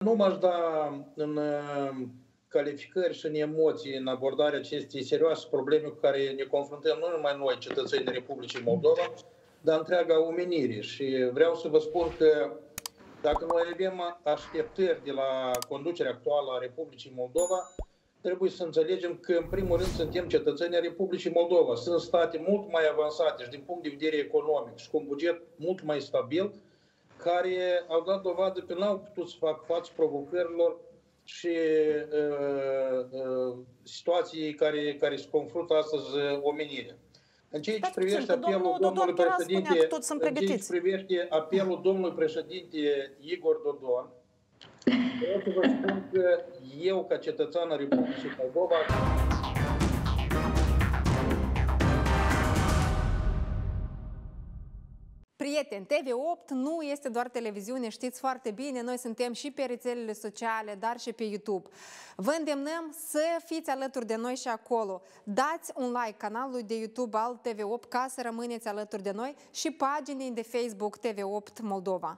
nu m-aș da în calificări și în emoții în abordarea acestei serioase probleme cu care ne confruntăm nu numai noi, cetățenii Republicii Moldova, dar întreaga omenire. Și vreau să vă spun că dacă noi avem așteptări de la conducerea actuală a Republicii Moldova, trebuie să înțelegem că, în primul rând, suntem cetățeni ai Republicii Moldova. Sunt state mult mai avansate și din punct de vedere economic și cu un buget mult mai stabil, care au dat dovadă că n-au putut să facă față provocărilor și situații care se confruntă astăzi omenirea. În ceea ce privește apelul domnului președinte, Igor Dodon, vreau să vă spun că eu, ca cetățean al Republicii Moldova, Prieteni, TV8 nu este doar televiziune, știți foarte bine, noi suntem și pe rețelele sociale, dar și pe YouTube. Vă îndemnăm să fiți alături de noi și acolo. Dați un like canalului de YouTube al TV8 ca să rămâneți alături de noi și paginii de Facebook TV8 Moldova.